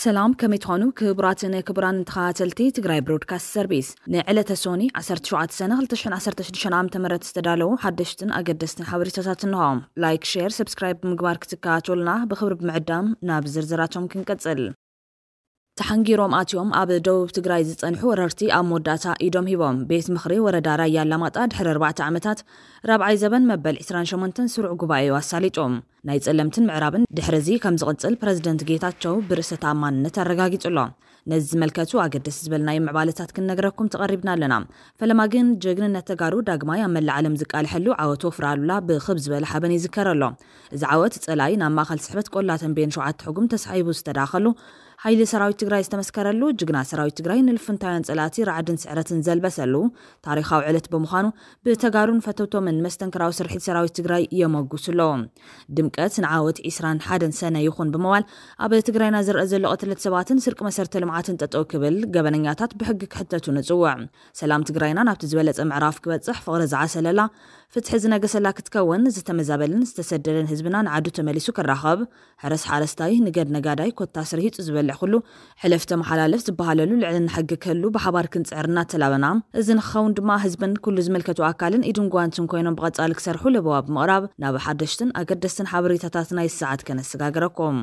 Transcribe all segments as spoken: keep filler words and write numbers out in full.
سلام كميتخانو كبراتنا كبران تخاتلتي Tigray Broadcast Service نعلة سوني عشرة شعات سنة لتشحن عشرة شديشان عام تمرت استدالو حدشتن أقدستن حبريتاتاتن هام لايك شير سبسكرايب بمقبار كتكاتولنا بخبر بمعدام ناب زرزراتهم كنكتزل تحنجيروم آتيوم أب دوب تجراي زتنحو وەرርቲ أب مدتا إيدوم هيبوم بيت مخري وردا رايا لمات حر أربعة عامتات رابعي زبن مبل عشرين شمنتن سرع قبائي واساليتهم نፀለምትን ምዕራብን ድሕረዚ ከም ዝቕጽል ፕሬዝዳንት ጌታቸው ብርሰት ኣማንነት ኣረጋጊጹሎ ነዚ መልከቱ ኣገደስ ዝበልናይ ምዕባለታት ክንነግረኩም ተቐሪብና ኣለና ፈለማ ግን ጀግንነት ተጋሩ ዳግማይ ኣብ መላእ ዓለም ዝቃልሐሉ ዓወት ወፍራሉላ ብኽብ ዝበለ ሓበን ይዝከረሎ እዚ ዓወት ጸላይ ናብ ማእኸል ስሕበት ቆላተን ቤን ሸውዓተ ሕጉም ተሳሒቡ ዝተዳኸሉ ኃይል ሰራዊት ትግራይ ዝተመስከረሉ ጅግና ሰራዊት ትግራይ ንልፍንታውያን ጸላቲ ረዓድን ስዕረትን ዘልበሰሉ ታሪኻዊ ዕለት በመዃኑ ብተጋሩን ፈተውቶምን መስተንክራዊ ስርሒት ሰራዊት ትግራይ የመጉስሎ ድምቀት ንዓወት عشرين واحد ሰነ ይኹን በመዋል ኣብ ትግራይና ዝርአ ዘሎ ቀትለት ሰባትን ስርቅ መሰረተ ልምዓትን ጠጠው ክብል ገበነኛታት ብሕግ ክሕተቱ ንጽውዕ ሰላም ትግራይና ናብቲ ዝበለጸ ምዕራፍ ክበጽሕ ፍቕሪ ዝዓሰለላ ፍትሕ ዝነገሰላ ክትከውን ዝተመዛበልን ዝተሰደደን ህዝብና ንዓዱ ተመሊሱ ክራኸብ ሕረስ ሓረስታይ ንገድ ነጋዳይ ኮታ ስርሂጽ ዝበልዕ ኩሉ ሕለፍተ መሓላለፍ ዝበሃለሉ ልዕልን ሕግ ከሉ ብሓባር ክንጽዕርና ተላበና እዚ ንኸውን ድማ ህዝብን ኩሉ ዝመልከቱ ኣካልን ኢድን ጓንትን ኮይኖም ብቐጻሊ ክሰርሑ ለበዋብ ምቕራብ ናብ ሓደሽትን ኣገደስትን ሓበሬታታት ናይ ሰዓት ከነሰጋግረኩም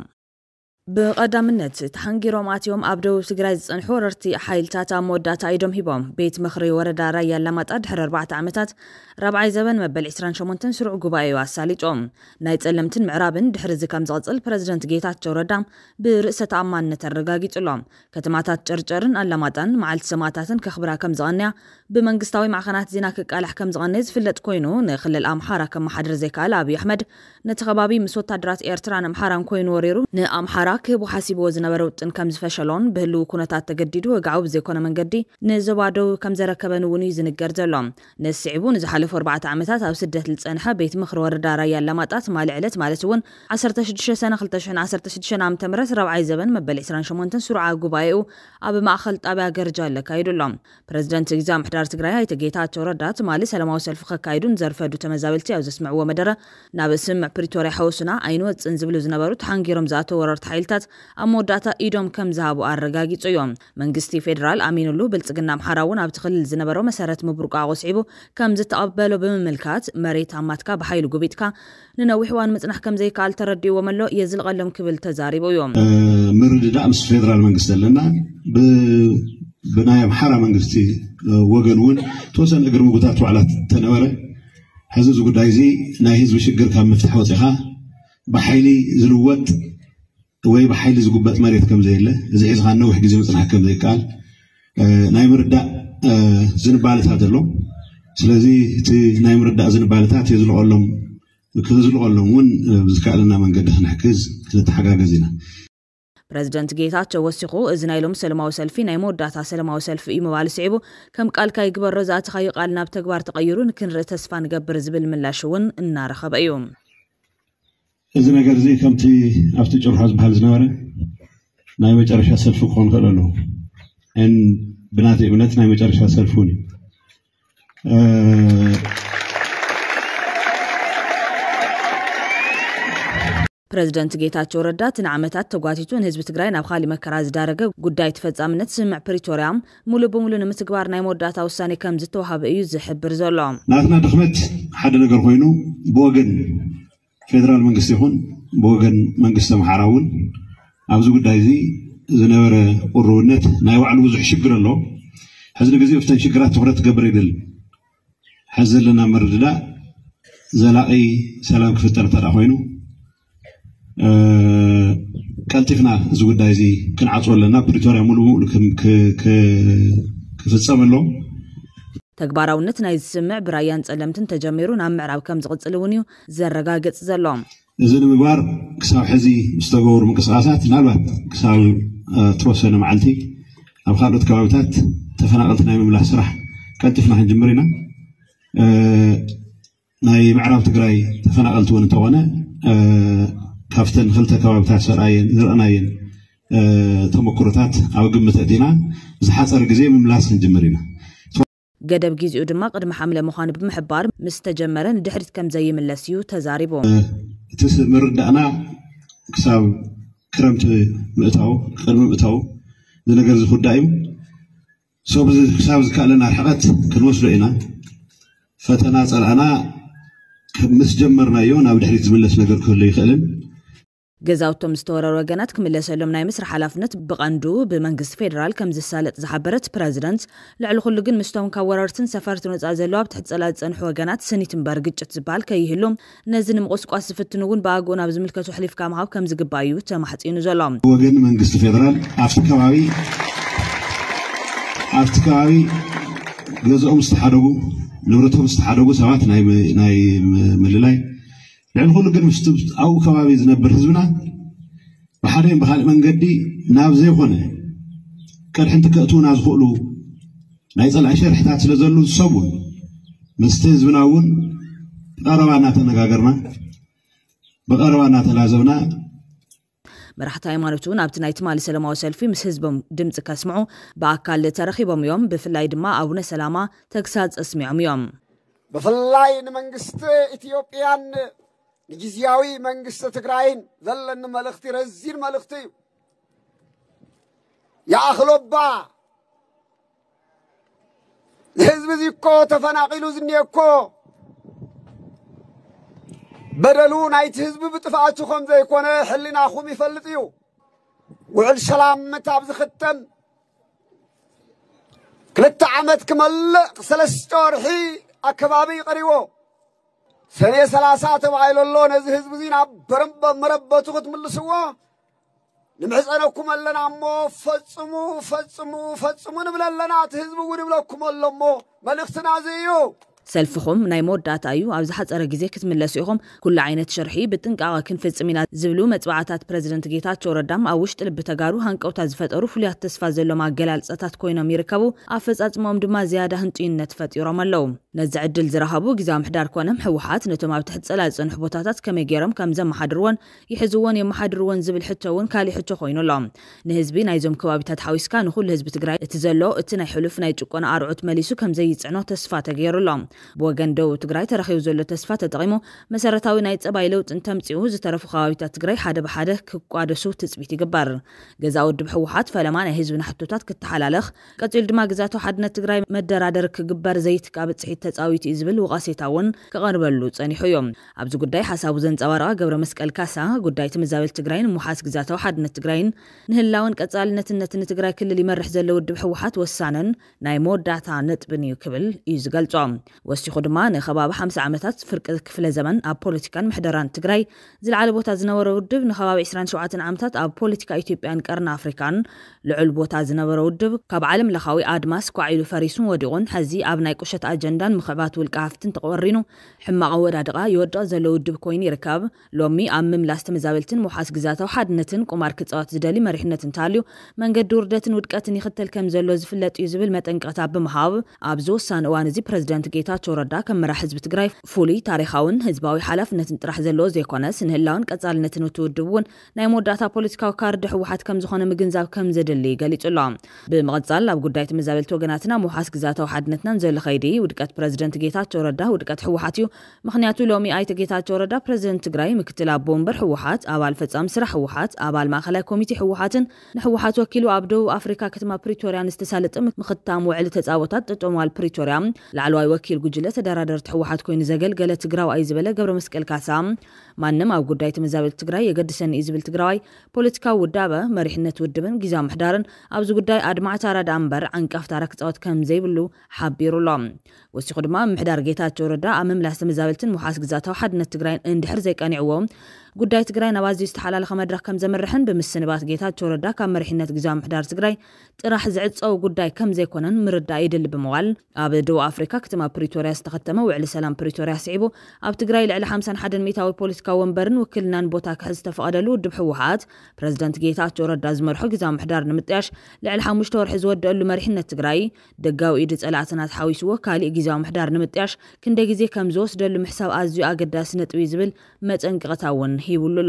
بقدامنت تحنجيروم آتيوم أبدو تجراي زنحو وەرርቲ حيلتات مودات إيدوم هيبوم بيت مخري وردا رايا لمات أدحر أربعة عامتات رابعي زبن مبل عشرين شمنتن سرع قبائي واساليتهم نፀለምትን ምዕራብን ድሕረዚ ከም ዝቕጽል ፕሬዝዳንት ጌታቸው ረዳ ብርእሰት ኣማንነት ኣረጋጊጹሎም ከተማታት ጨርጨርን ኣላማጣን መዓልቲ ሰማታትን ከኽብራ ከም ዝቐንያ ብመንግስታዊ ማዕኸናት ዜና ክቃልሕ ከም ዝቐንያ ዝፍለጥ ኮይኑ ንክልል ኣምሓራ ከም ማሓደር ዘይከኣል ኣብይ ኣሕመድ ነቲ ከባቢ ምስ ወታደራት ኤርትራን ኣምሓራን ኮይኑ ወሪሩ ንኣምሓራ كيبو حاسيبو زنبرو تن كم زفشلون بهلو كونتات تجديدو وقعو بزيكونا من قدي نزبادو كم زركبن وني زنقر زلهم نسعبون زحلف أربعة عامتات أو سدة لسنحة بيت مخر وردا ريا لماتات مال علت مالتون عشرة تشدش سنة خلتشن عشرة تشدش عام تمرس ربعي زبن مبل عشرين شمونتن سرعة قبايو أب ما خلت أبا جرجال لكايدو لهم بريزيدنت إجزام حدار تجراي تجيتات ردات مالي سلام وسلف خكايدون زرفدو تمزابلتي أو زسمعوا مدرة نابسمع بريتوري حوسنا عينو تنزبلو زنبرو تحنجيرم زاتو وررت حيلتات أموداتا إيدوم كم زهابو أرقاقي تيوم منغستي فيدرال أمينولو بلتقنا محراون أبتخلل زنبرو مسارت مبروك عاوسعيبو كم زتقبلو بمملكات مريت عماتكا بحيلو قبيتكا ننوحوان متنح كم زي كال تردي وملو يزل غلم كبل تزاريبو يوم أه مرد دعمس فيدرال منغستي لنا ب بنايم حرا منغستي وغنون توسن اقر مقوتاتو على تنورة حزوزو قدايزي نايز وشقر كام مفتح وطيخا بحيلي زلوات ወይ በኃይል ዝጉበት መሬት ከም ዘይለ እዚ ሒዝኻ ነውሕ ግዜ መጽናሕ ከም ዘይቃል ናይ ምርዳእ ዝንባለታት ኣሎ ስለዚ እቲ ናይ ምርዳእ ዝንባለታት የዝልቀሎም ክዝልቀሎም ውን ብዝካኣለና መንገዲ ክንሕግዝ ክንተሓጋገዝ ኢና ፕሬዝዳንት ጌታቸው ወሲኹ እዚ ናይሎም ሰላማዊ ሰልፊ ናይ መወዳእታ ሰላማዊ ሰልፊ እዩ ምባል ስዒቡ ከም ቃልካ ይግበሮ ዝኣተኻዮ ቃል ናብ ተግባር ተቐይሩ ንክንርኢ ተስፋ ንገብር ዝብል ምላሽ ውን እናረኸበ እዩ እዚ ነገር እዚ ከምቲ ኣብቲ ጭርሖ ዝበሃል ዝነበረ ናይ መጨረሻ ሰልፊ ክኾን ይኽእል ኣሎ እን ብናተይ እምነት ናይ መጨረሻ ሰልፊ እውን ፕሬዝዳንት ጌታቸው ረዳ ንዓመታት ተጓቲቱን ህዝቢ ትግራይ ናብ ካሊ መከራ ዝዳረገ ጉዳይ ተፈጻምነት ስምዕ ፕሪቶሪያም ሙሉ በሙሉ ንምትግባር ናይ መወዳእታ ውሳኔ ከም ዝተዋሃበ እዩ ዝሕብር ዘሎ ናትና ድኽመት ሓደ ነገር ኮይኑ ብወገን فدرال منجست يكون بوجن منجست محراون عاوز يقول دايزي زنبر قرونت نايوعل وزح شجر الله حزن جزء فتن شجرات تغرت قبر يدل حزن لنا مرد لا زلاقي سلام كفتر ترى خوينو أه كالتفنا زوج دايزي كن عطول لنا بريتوريا ملو لكن ك ك كفتسام الله ተግባራውነት ናይ ዝስምዕ ብራያን ፀለምትን ተጀሚሩ ናብ ምዕራብ ከም ዝቕጽል እውን እዩ ዘረጋግጽ ዘሎም እዚ ንምግባር ክሳብ ሕዚ ዝተገበሩ ምንቅስቓሳት ናልባት ክሳብ ተወሰነ መዓልቲ ኣብ ካልኦት ከባቢታት ተፈናቐልቲ ናይ ምምላስ ስራሕ ቀልጢፍና ክንጅምር ኢና ናይ ምዕራብ ትግራይ ተፈናቐልቲ እውን እንተኾነ ካብተን ክልተ ከባቢታት ሰራየን ዝረአናየን ተመክሮታት ኣብ ግምት ኣእቲና ዝሓፀረ ግዜ ምምላስ ክንጅምር ኢና قدب جزء دم قدم حملة مخانب محبار مستجمرا دحرت كم زي من لسيو تزاربهم تسمر دعنا كساب كرمت مئتاو قلم مئتاو ذا نجار زخدايم سو بز حساب زكالنا الحقات كنوصل إنا فتناصر أنا كمسجمرنا يوم أو دحريت زملس نجار كله يخلن ገዛውቶም ዝተወረሩ ወገናት ክምለሰሎም ናይ ምስራሕ ሓላፍነት ብቐንዱ ብመንግስቲ ፌደራል ከም ዝሳለጥ ዝሓበረት ፕሬዝዳንት ልዕሊ ኩሉ ግን ምስቶም ካብ ወረርትን ሰፈርት ነፃ ዘለዋ ብትሕቲ ፀላል ፀንሑ ወገናት ሰኒት እምበር ግጭት ዝበሃል ከይህሎም ነዚ ንምቁስቋስ ዝፍትኑ እውን ብኣግኡ ናብ ዝምልከቱ ሕሊፍካ ምሃብ ከም ዝግባእ እዩ ተማሕፂኑ ዘሎ ወገን መንግስቲ ፌደራል ኣብቲ ከባቢ ኣብቲ ከባቢ ገዛኦም ዝተሓደጉ ንብረቶም ዝተሓደጉ ሰባት ናይ ናይ ምልላይ لأن كل جن مستوب أو كوابيز نبر حزبنا بحرين بخالق من قدي نافزي خونه كان حنت كأتون عز خلو نايز العشر حتى تلزلو الصبون مستيز بناون بقربانا تنقاقرنا بقربانا تلازونا مرحت هايمانوتون أبت نايت مالي سلامة وسلفي مس حزبهم دمت كاسمعو بأكال ترخيبهم يوم بفلاي دما أبونا سلامة تكساد اسمعهم يوم بفلاي منقست إثيوبيان جزياوي منقست تقراين ذلن ملختي رزين ملختي يا أخلوبا الحزب زيكو تفناقيلو زنيكو بدلو نايت حزب بتفاعتكم زي كونه حلنا خوم يفلطيو وعل سلام متابز ختم كلت عمد كمل سلستور حي أكبابي قريبو سنة ثلاثة وعيل الله نزه حزبزين برمب مربى تغط من السوا نمحز أناكم لنا مو فتصمو فتصمو فتصمو نبلا لنا تحزبو ونبلاكم الله مو ملختنا زيو سلفخم ناي مودات ايو ابز حصره غزي كتملسيهم كل عينت شرحي بتنقاق كنفصمينا زبلو مطبعات بريزيدنت ጌታቸው ረዳም አውሽጥ ልብ ተጋሩ ሃንቀውታ ዝፈጠሩ ፍልያት ተስፋ ዘሎ ማገላልጻታት ኮይኖም ይርከቡ አፈጻጽሞም ድማ ዝያዳ ህንጪነት ፈጢሮም አለው ነዚ ዕድል ዝረሃቡ ግዛም ምሕዳር ኮነም ሕወሓት ነቶም ኣብ ትሕት ጸላጽን ሕቦታታት ከመገረም ከም ዘመሓድርዎን ይሕዝዎን የመሓድርዎን ዝብል ሕቶውን ካሊ ሕቶ ኮይኖሎም ንህዝቢ ናይዞም ከባቢታት ሓዊስካ ንኹሉ ህዝቢ ትግራይ እቲ ዘሎ እቲ ናይ ሕሉፍ ናይ ጭቆና ኣርዑት መሊሱ ከም ዘይጽዕኖ ተስፋ ተገይሩሎም بوغن دو تግራይ ተረኺቡ ዘሎ ተስፋ ተጠቂሙ መሰረታዊ ናይ ጸባይ ለውጥ እንተምጽኡ ዝተረፉ ከባቢታት ትግራይ ሓደ በሓደ ክቋደሱ ትጽቢት ይግበር ገዛው ድብ ሕወሓት ፈለማ ናይ ህዝብና ሕቶታት ክትሓላለኽ ቀጽል ድማ ግዛቱ ሓድነት ትግራይ መደራደር ክግበር ዘይትቃብ ጽሒት ተጻዊት ይዝብል ወቃሴታውን ከቀርበሉ ጸኒሑ እዮም ኣብዚ ጉዳይ ሓሳቡ ዘንጸባረቀ ገብረ መስቀል ካሳ ጉዳይ ተመዛበል ትግራይን ሙሓስ ግዛቱ ሓድነት ትግራይን ንህላውን ቀጻልነትነትን ትግራይ ክልል ይመርሕ ዘሎ ድብ ሕወሓት ወሳነን ናይ ሞዳታ ነጥብን ይክብል እዩ ዝገልጾም وسيخو دما نخباب خمس عامات فرق كفله زمن اب بوليتيكان محدران تግራይ ዝልዓለ ቦታ ዝነበረ ውድብ ንኸባቢ عشرين وسبعة ዓመታት ኣብ ፖለቲካ ኢትዮጵያን ቀርና ኣፍሪካን ልዑል ቦታ ዝነበረ ውድብ ካብ ዓለም ለኻዊ ኣድማስ ኳዒሉ ፈሪሱን ወዲቑን ሕዚ ኣብ ናይ ቁሸት ኣጀንዳን ምኽባት ውልቀ ሃፍትን ተቆሪኑ ሕማቕ ወዳድቓ ይወድቕ ዘሎ ውድብ ኮይኑ ይርከብ ሎሚ ኣብ ምምላስ ተመዛበልትን ሙሓስ ግዛታው ሓድነትን ቁማር ክጻወት ዝደሊ መሪሕነትን ታልዩ መንገዲ ውርደትን ውድቀትን ይኽተል ከም ዘሎ ዝፍለጥ እዩ ዝብል መጠንቀቕታ ብምሃብ ኣብ ዝወሳነ እዋን እዚ ፕሬዝዳንት ጌታቸው ረዳ ከም መራሒ ህዝቢ ትግራይ ፉሊ ታሪኻውን ህዝባዊ ሓላፍነትን ጥራሕ ዘለዎ ዘይኮነስ ንህላውን ቀጻልነትን ውትውድቡን ናይ ሞዳታ ፖለቲካዊ ካርድ ሕወሓት ከም ዝኾነ ምግንዛብ ከም ዘደሊ ገሊጹሎ ብምቕጻል ኣብ ጉዳይ ተመዛበልቲ ወገናትና ሙሓስ ግዛታው ሓድነትናን ዘሎ ኸይዲ ውድቀት ፕሬዝዳንት ጌታቸው ረዳ ውድቀት ሕወሓት እዩ ምኽንያቱ ሎሚ ኣይተ ጌታቸው ረዳ ፕሬዝዳንት ትግራይ ምክትል ኣቦ ወንበር ሕወሓት ኣባል ፈጻሚ ስራሕ ሕወሓት ኣባል ማእኸላይ ኮሚቴ ሕወሓትን ንሕወሓት ወኪሉ ኣብ ደቡብ ኣፍሪካ ከተማ ፕሪቶሪያ ዝተሳለጠ ምኽታም ውዕሊ ተጻወታት ጠጦማል ፕሪቶሪያ ላዕለዋይ ወኪል ጉጅለ ተደራደርት ሕወሓት ኮይኑ ዘገልገለ ትግራዋይ ዝበለ ገብረ መስቀል ካሳ ማንም ኣብ ጉዳይ ተመዛበልቲ ትግራይ የገድሰኒ ዝብል ትግራዋይ ፖለቲካዊ ውዳበ መሪሕነት ውድብን ግዛም ምሕዳርን ኣብዚ ጉዳይ ኣድማዕታ ረዳ እምበር ዓንቃፍታ ረክጻወት ከም ዘይብሉ ሓቢሩሎም ወሲኹ ድማ ምሕዳር ጌታቸው ረዳ ኣብ ምምላስ ተመዛበልትን ሙሓስ ግዛታው ሓድነት ትግራይ እንድሕር ዘይቀኒዕዎም ጉዳይ ትግራይ ናባዚ ዝተሓላለኸ መድረኽ ከም ዘመርሕን ብምስንባት ጌታቸው ረዳ ካብ መሪሕነት ግዛም ምሕዳር ትግራይ ጥራሕ ዝዕጸው ጉዳይ ከም ዘይኮነን ምርዳእ ይድል ብምዋል ኣብ ደቡብ ኣፍሪካ ከተማ ፕሪቶሪያ ዝተኸተመ ውዕሊ ሰላም ፕሪቶሪያ ስዒቡ ኣብ ትግራይ ልዕሊ خمسة وخمسين ሚእታዊ ፖለቲካዊ ወንበርን ውክልናን ቦታ ክሕዝ ተፈቐደሉ ውድብ ሕወሓት ፕሬዝዳንት ጌታቸው ረዳ ዝመርሖ ግዛም ምሕዳር ንምጥያሽ ልዕሊ ሓሙሽተ ወርሒ ዝወደአሉ መሪሕነት ትግራይ ደጋዊ ኢድ ጸላእትናት ሓዊስዎ ካሊእ ግዛም ምሕዳር ንምጥያሽ ክንደይ ግዜ ከም ዝወስደሉ ምሕሳብ ኣዝዩ ኣገዳሲ ነጥቢ ዝብል መጠንቀቕታ እውን ሂቡሉሎም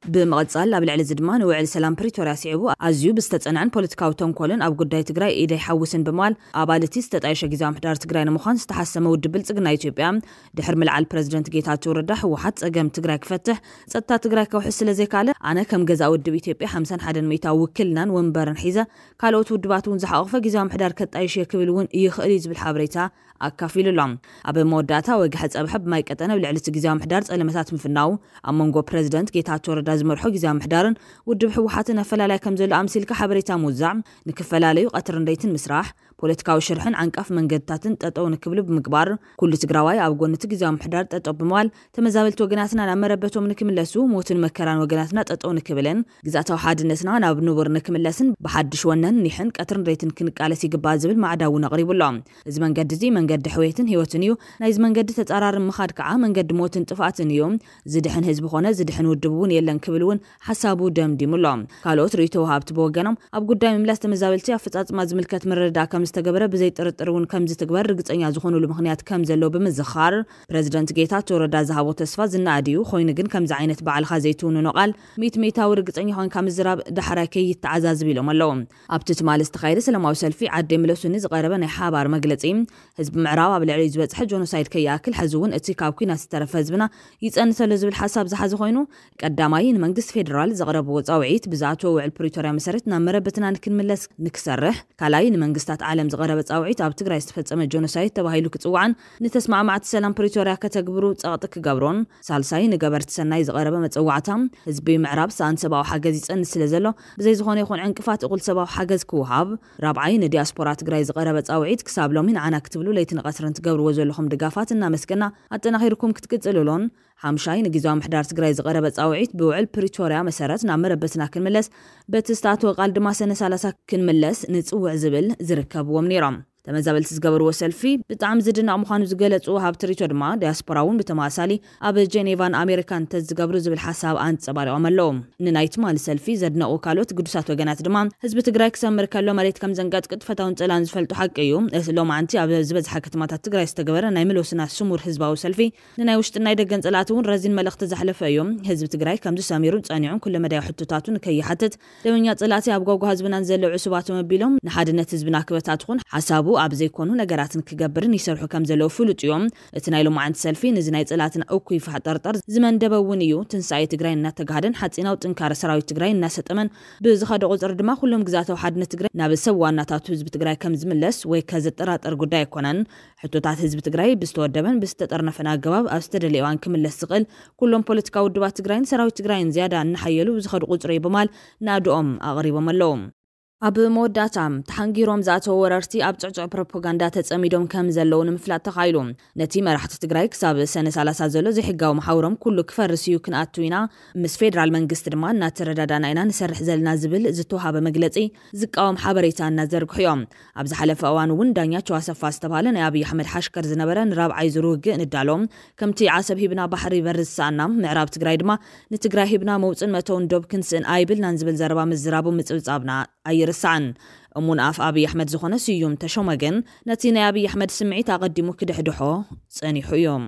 بمقصال قبل على زدمان وعلى سلام بريتوريا سيعبو أزيو بستتنعن بوليتيكاو تنكولن أو قداي تجراي إيدي حوسن بمال أبالتي استتعيش جزام حدار تجراي نمخان استحسن ودبل تجنا إثيوبيا دحر ملع البريزيدنت ጌታቸው ረዳ وحط أجم تجراي كفتح ستا تجراي كوحس لزيكاله أنا كم جزء ودب إثيوبيا خمسين حدا ميتا وكلنا ونبرن حيزة قالوا تودباتون زحقفة جزام حدار كتعيش يكبلون يخرج بالحبريتا أكافيل اللام أبي موداتا وجهز أبحب ما يكتنا بالعلة جزام حدار علامات مفناو أمانجو بريزيدنت ጌታቸው ረዳ زمرحو جزام حدارن ودب حوحاتنا فلا كم زل أمثل كحبريتا موزع نكفلا لي وقتر نديتن مسراح بوليتيكاو شرحن عنقف من قدتاتن تطو نكبل بمقبار كل تجراواي أو قونت جزام حدار تطو بموال تمزابلت وجناتنا نمربتهم نكملسو موتن مكران وجناتنا تطو نكبلن جزاتو حاد النسنا نابنور نكملسن بحدش ونن نحن قتر نديتن كنك على سيق بازبل مع داونا قريب اللام زمن قد زي من قد حويتن هيوتنيو نايز من قد تتقرار مخاد كعا من قد موتن طفاتن يوم زدحن حزب خونا زدحن ودبون يلا نكبلون حسابو دم دي ملام قالوا تريتو هابت بوغنم اب قدام ملاس تمزابلتي افصاص ما زملكت مردا كم استغبره بزي طرطرون كم زتغبر رغصኛ ዝኾኑ ለምክንያት ከም ዘሎ በመዘኻር ፕሬዝዳንት ጌታቸው ረዳ ዝሃቦ ተስፋ ዝናድዩ ኮይኑ ግን ከምዚ ዓይነት በዓልኻ ዘይትውን ነቃል ሚት ሚታው ረግጽኛ ሆን ከም ዝራብ ዳሕራከይ ይተዓዛዝብ ኢሎም ኣለው ኣብቲ ትማል ዝተኻይደ ሰላማዊ ሰልፊ ዓደ ምለሱኒ ዝቀረበ ናይ ሓባር መግለጺ ህዝብ ምዕራብ ኣብ ልዕሊ ዝበጽሐ ጆኖሳይድ ከያክል ሕዝውን እቲ ካብ ኩናት ዝተረፈ ህዝብና ይጸንሰለ ዝብል ሓሳብ ዝሓዘ ኮይኑ ቀዳማይ ንመንግስት ፌደራል ዘቕረበ ጻውዒት ብዛቶ ውዕል ፕሪቶሪያ መሰረት ናመረበትና ንክንመለስ ንክሰርሕ ካላይ ንመንግስታት ዓለም ዘቕረበ ጻውዒት ኣብ ትግራይ ዝተፈጸመ ጆኖሳይድ ተባሂሉ ክጽዋዕን ንተስማዕማዕቲ ሰላም ፕሪቶሪያ ከተግብሩ ጸቕጥ ክገብሮን ሳልሳይ ንገበርቲ ሰናይ ዝቐረበ መጽዋዕታ ህዝቢ ምዕራብ ሳንሰባው ሓገዝ ይጸንስ ስለዘሎ ብዘይ ዝኾነ ይኹን ዕንቅፋት እቁል ሰባው ሓገዝ ክውሃብ ራብዓይ ንዲያስፖራ ትግራይ ዝቐረበ ጻውዒት ክሳብ ሎሚ ንዓና ክትብሉ ለይትን ቀትርን ትገብርዎ ዘለኹም ድጋፋት እና መስገና ኣጠናኺርኩም ክትቅጽልሎን ሓምሻይ ንጊዜያዊ ምሕዳር ትግራይ ዝቐረበ ጻውዒት ብውዕል ፕሪቶሪያ መሰረት ናመረበትና ክንምለስ በትስታቶ ቃል ድማ ሰነ ሰላሳ ክንምለስ ንጽውዕ ዝብል ዝርከብዎም ነይሮም ተመዛበልት ዝገበርዎ ሰልፊ ብጣዕሚ ዝድናቕ ምዃኑ ዝገለጹ ሃብቲ ሪቶ ድማ ዲያስፖራውን ብተማሳሊ ኣብ ጀኔቫን ኣሜሪካን ተዝገብሩ ዝብል ሓሳብ ኣንጸባሪቖም ኣለዎም ንናይቲ ማል ሰልፊ ዘድነቑ ካልኦት ቅዱሳት ወገናት ድማ ህዝቢ ትግራይ ክሰምር ከሎ መሬት ከም ዘንቀጥቅጥ ፈታውን ጸላን ዝፈልጡ ሓቂ እዩ እዚ ሎማዓንቲ ኣብ ዝበዝሐ ከተማታት ትግራይ ዝተገበረ ናይ ምሎስና ስሙር ህዝባዊ ሰልፊ ንናይ ውሽጢ ናይ ደገን ጸላት እውን ረዚን መልእኽቲ ዘሕለፈ እዩ ህዝቢ ትግራይ ከምዚ ሰሚሩን ጸኒዑን ኩሉ መዳይ ሕቶታቱን ከይሓትት ደመኛ ጸላቲ ኣብ ጓጓ ህዝብናን ዘለው ዕሱባቱ መቢሎም ንሓድነት ህዝብና ክበታት ኹን ሓሳቡ ኣብ ዘይኮኑ ነገራትን ክገብርን ይሰርሑ ከም ዘለው ፍሉጥ እዮም እቲ ናይ ሎማዓንቲ ሰልፊ ንዚ ናይ ጸላትን እኩይ ፍሕጠርጠር ዝመንደበውን እዩ ትንሳኤ ትግራይ እናተጋሃደን ሓጺናው ጥንካረ ሰራዊት ትግራይ እናሰጠመን ብዝኸደ ቁጽር ድማ ሁሉም ግዛታው ሓድነት ትግራይ ናብ ሰብ ዋናታቱ ህዝቢ ትግራይ ከም ዝምለስ ወይ ከዘጠራጠር ጉዳይ ኣይኮነን ሕቶታት ህዝቢ ትግራይ ብዝተወደበን ብዝተጠርነፈን ኣገባብ ኣብ ዝተደለየዋን ክምለስ ዝኽእል ኩሎም ፖለቲካዊ ውድባት ትግራይን ሰራዊት ትግራይን ዝያዳ እናሓየሉ ዝኸደ ቁጽሪ በማል ናድኦም ኣቕሪቦም ኣለዉ ኣብ መወዳታም ተሓንጊሮም ዝኣተው ወረርቲ ኣብ ጽዕጽዕ ፕሮፓጋንዳ ተጸሚዶም ከም ዘለውን ምፍላጥ ተኻይሉ ነቲ መራሕቲ ትግራይ ክሳብ ሰነ ሰላሳ ዘሎ ዘይሕጋዊ መሓውሮም ኩሉ ክፈርስ እዩ ክንኣቱ ኢና ምስ ፌደራል መንግስቲ ድማ እናተረዳዳና ኢና ንሰርሕ ዘለና ዝብል ዝተዋሃበ መግለጺ ዝቃወም ሓበሬታ እናዘርግሑ እዮም ኣብ ዝሓለፈ እዋን እውን ዳኛቸው ኣሰፋ ዝተባሃለ ናይ ኣብይ ኣሕመድ ሓሽከር ዝነበረ ንራብዓይ ዝርውግእ ንዳሎም ከምቲ ዓሰብ ሂብና ባሕሪ በርስሳና ምዕራብ ትግራይ ድማ ንትግራይ ሂብና መውፅን መተውን ዶብ ክንስእን ኣይብልናን ዝብል ዘረባ ምዝራቡ ምጽብጻብና ኣይርሳዕን እሙን ኣፍ ኣብይ ኣሕመድ ዝኾነ ስዩም ተሾመገን ነቲ ናይ ኣብይ ኣሕመድ ስምዒት ኣቐዲሙ ክድሕድሖ ጸኒሑ እዮም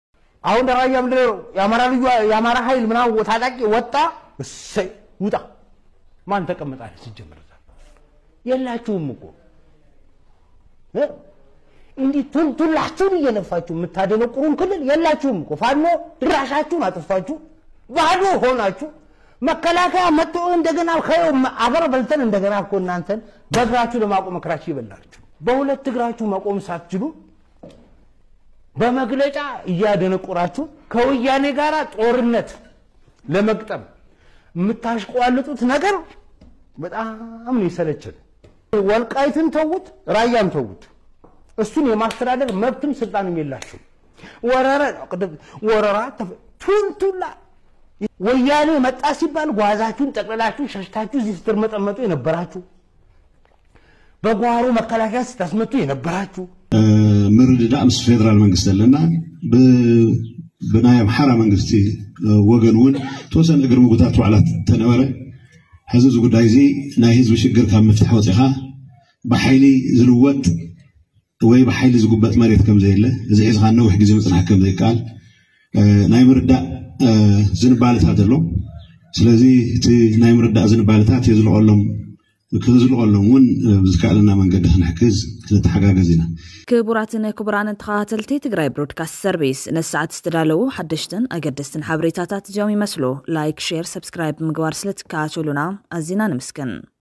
አሁን ደራያ ምንድነው ያማራ ልዩ ያማራ ኃይል ምናው ታጣቂ ወጣ እሰይ ውጣ ማን ተቀመጣለ ሲጀምር የላችሁም እኮ እ እንዲ ቱን ቱላችሁ እየነፋችሁ የምታደነቁሩን ክልል የላችሁም እኮ ፋኖ ድራሻችሁን አጥፋችሁ ባዶ ሆናችሁ መከላከያ መጥቶ እንደገና ከየው አፈር በልተን እንደገና እኮ እናንተን በእግራችሁ ለማቆም መከራችሁ ይበላችሁ በሁለት እግራችሁ መቆም ሳትችሉ በመግለጫ እያደነቁራችሁ ከወያኔ ጋራ ጦርነት ለመቅጠም የምታሽቋልጡት ነገር በጣም ነው ይሰለችል ወልቃይትን ተውት ራያም ተውት እሱን የማስተዳደር መብትም ስልጣንም የላችሁ ወረራ ወረራ ቱልቱላ ወያኔ መጣ ሲባል ጓዛችሁን ጠቅላላችሁ ሸሽታችሁ እዚህ ስትርመጠመጡ የነበራችሁ በጓሮ መከላከያ ስታስመጡ የነበራችሁ ምርድዳ ምስ ፌደራል መንግስት ለና በናይ አምሓራ መንግስቲ ወገንውን ተወሰነ እግር ሙጉታት ዋዕላት ተነበረ ሕዝብ ጉዳይ እዚ ናይ ህዝብ ሽግር ካብ መፍትሕ ወፂኻ በሓይሊ ዝልወጥ ወይ በሓይሊ ዝጉበት መሬት ከም ዘይለ እዚ ሒዝኻ ነውሕ ግዜ መጽናሕ ከም ዘይቃል ናይ ምርዳ ዝንባልታ ዘሎ ስለዚህ እቲ ናይ ምርዳእ ዝንባልታት የዝልቀሎም كذلهم ون بذكرنا من قد نحكز نتحققنا كبراتن كبران تخاتلتي تجراي برودكاست سيرفيس نسعد استدالو حدشتن أقدستن حبريتاتات جامي مسلو لايك شير سبسكرايب مقوار سلت كاتشولونا أزينا نمسكن